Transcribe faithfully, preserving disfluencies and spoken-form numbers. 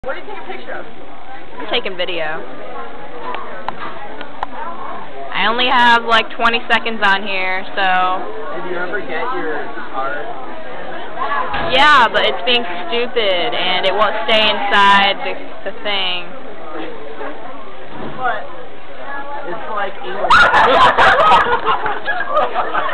What are you taking a picture of? I'm taking video. I only have like twenty seconds on here, so... Did you ever get your card? Yeah, but it's being stupid, and it won't stay inside the, the thing. But it's like English.